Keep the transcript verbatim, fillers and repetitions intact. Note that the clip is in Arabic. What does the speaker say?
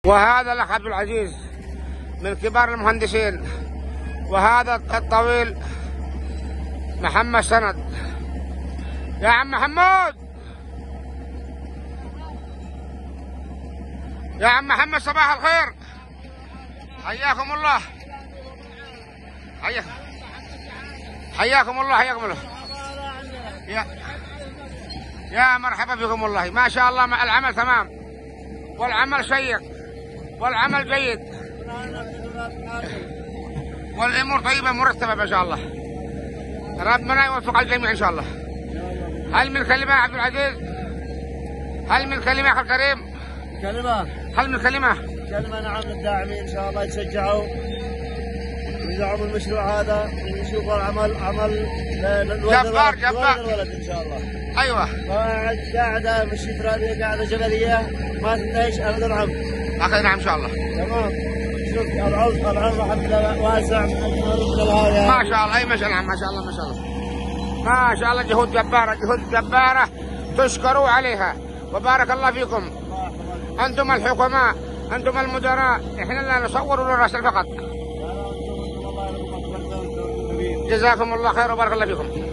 وهذا الأخ عبد العزيز من كبار المهندسين، وهذا الطويل محمد سند. يا عم محمود، يا عم محمد صباح الخير، حياكم الله، حياكم حياكم الله حياكم الله. يا يا مرحبا بكم والله، ما شاء الله العمل تمام والعمل شيق والعمل جيد والامور طيبه مرتبه ما شاء الله. ربنا يوفق الجميع ان شاء الله. هل من كلمه يا عبد العزيز؟ هل من كلمه يا اخي الكريم؟ كلمه هل من كلمه؟ كلمه نعم للداعمين ان شاء الله يتشجعوا ويدعموا المشروع هذا ويشوفوا العمل عمل جبار جبار الولد ان شاء الله. ايوه قاعده مش ترابيه، قاعده جبليه ما تنتهيش ابدا العمر. اخي نعم ان شاء الله. تمام. شوف العرض العرض الحمد لله واسع ما شاء الله. اي ما شاء الله ما شاء الله ما شاء الله ما شاء الله. جهود جباره جهود جباره تشكروا عليها وبارك الله فيكم. انتم الحكماء، انتم المدراء، احنا لا نصور ولا نرسل فقط. جزاكم الله خير وبارك الله فيكم.